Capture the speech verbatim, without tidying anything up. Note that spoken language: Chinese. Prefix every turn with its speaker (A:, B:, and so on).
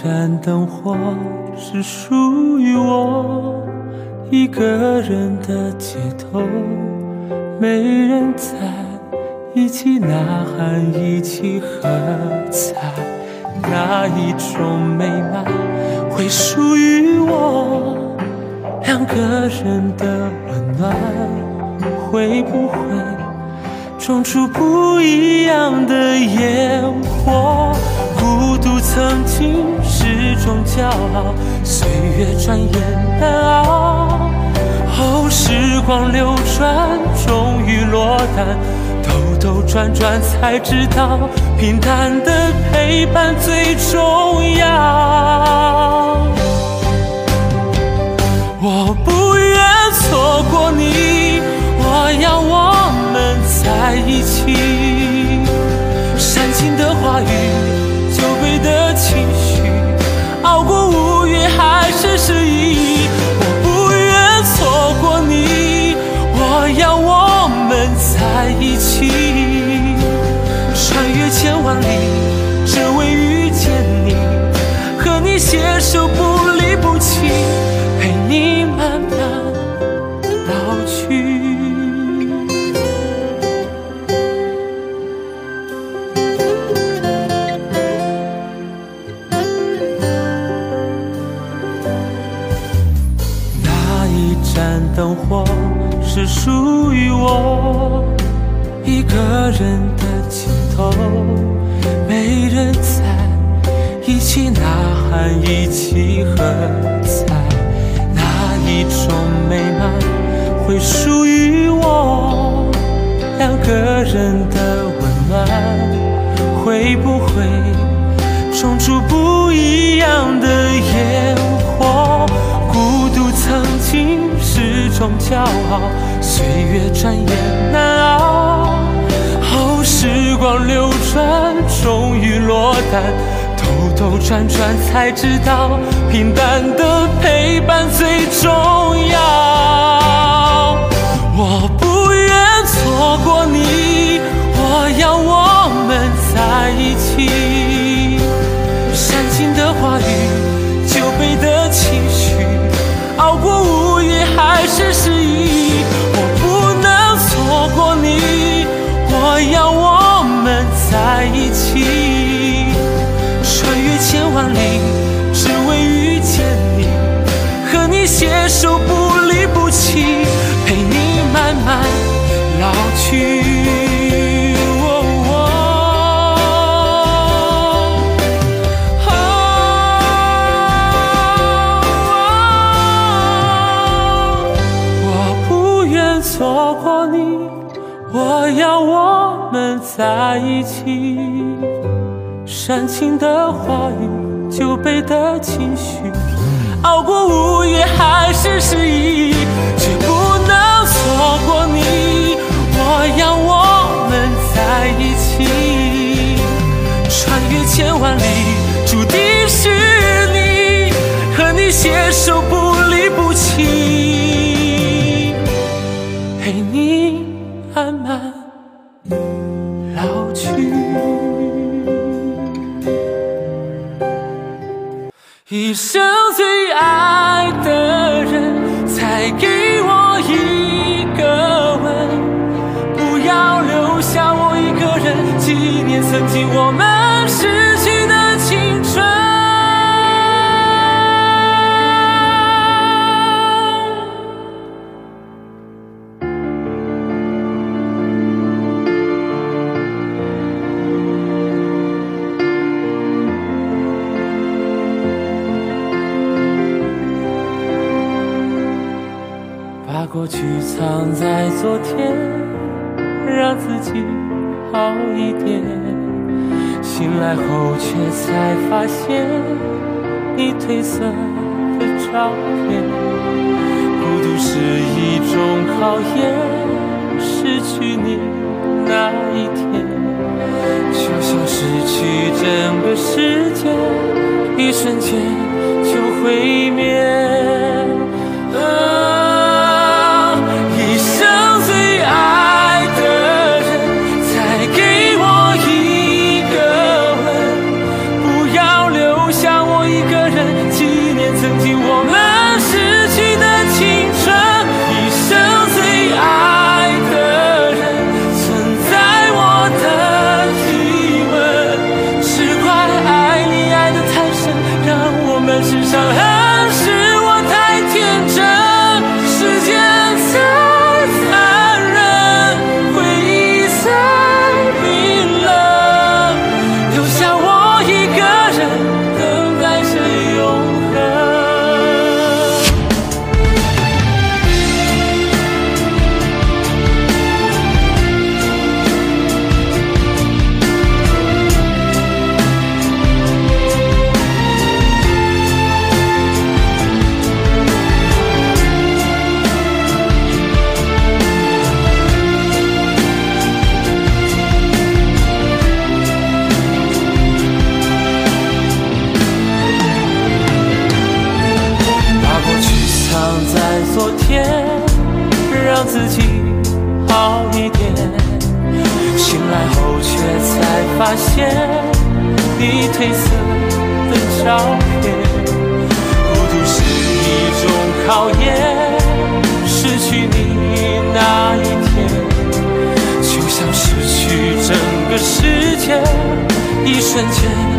A: 盏灯火是属于我一个人的街头，没人在一起呐喊，一起喝彩，那一种美满会属于我。两个人的温暖会不会种出不一样的烟火？孤独曾经是种骄傲，岁月转眼难熬。后时光流转，终于落单，兜兜转转才知道，平淡的陪伴最重要。我不愿错过你，我要我们在一起。煽情的话语，久违的情绪，熬过五月还是失意。我不愿错过你，我要我们在一起。穿越千万里，只为遇见你，和你携手不离不弃，陪你慢慢老去。那一盏灯火是属于我一个人的街头，没人在一起呐喊，一起喝彩，那一种美满会属于我。两个人的温暖会不会种出不一样的烟火？孤独曾经是种骄傲，岁月转眼难熬。后时光流转，终于落单，兜兜转转才知道，平淡的陪伴最重要。我不愿错过你，我要我们在一起。煽情的话语，久违的情绪，熬过五月还是失意。我不能错过你，我要我们在一起。穿越千万里，只为遇见你，和你携手不离不弃，陪你慢慢老去。我不愿错过你，我要我们在一起。煽情的话语，久违的情绪，熬过五月还是失意，却不能错过你，我要我们在一起。穿越千万里，注定是你，和你携手不离不弃，陪你慢慢老去。一生最爱的人，才给我一个吻，不要留下我一个人，纪念曾经我们失去的青春。把过去藏在昨天，让自己好一点。醒来后却才发现你褪色的照片。孤独是一种考验，失去你那一天，就像失去整个世界，一瞬间就毁灭。一让自己好一点。醒来后却才发现你褪色的照片。孤独是一种考验，失去你那一天，就像失去整个世界，一瞬间